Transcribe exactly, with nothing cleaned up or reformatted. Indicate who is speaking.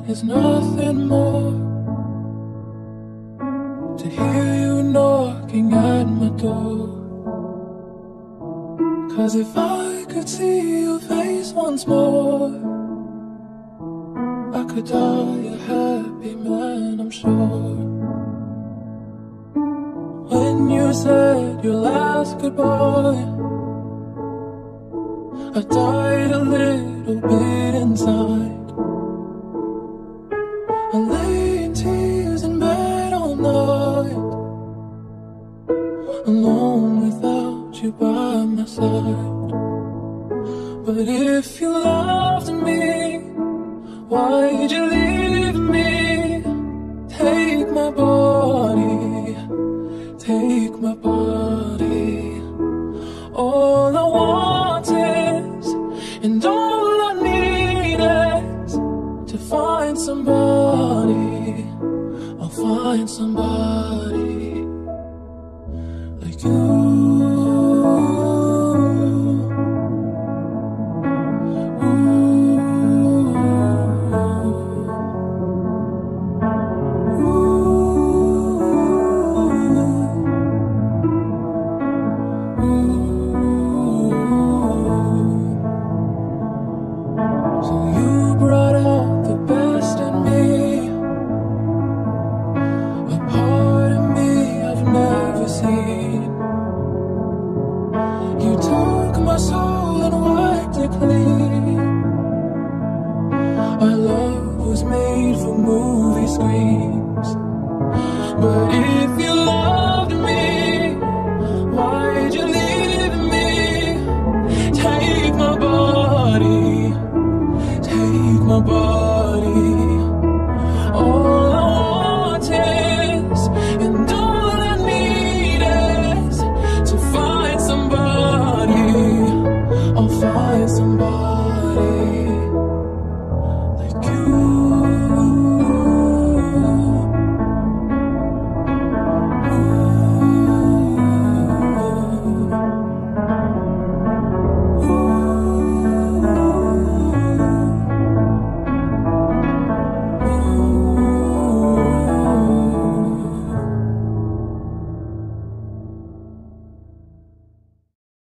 Speaker 1: is nothing more to hear you knocking at my door. 'Cause if I could see your face once more, I could die a happy man, I'm sure. When you said your last goodbye, I died a little bit inside. I lay in tears in bed all night, alone without you by my side. But if you loved me, why'd you leave me? Take my body, take my body. All I want is, and all I need is to find somebody. I'll find somebody like you. Our love was made for movie screens. But if you loved me, why'd you leave me? Take my body, take my body.